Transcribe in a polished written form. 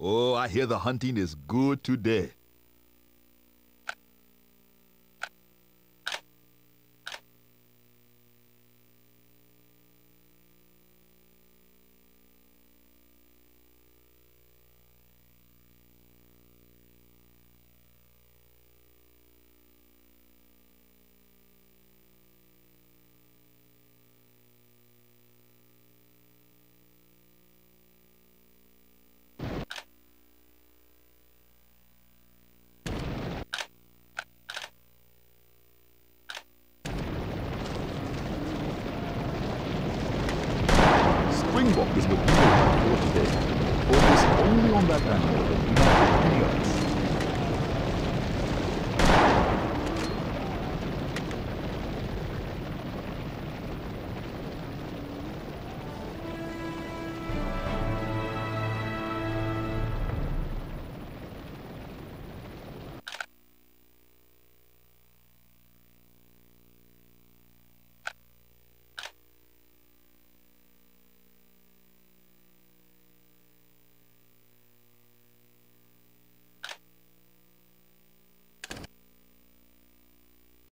Oh, I hear the hunting is good today. Springbok is what you will hunt for today. Focus only on that animal and do not hit any others.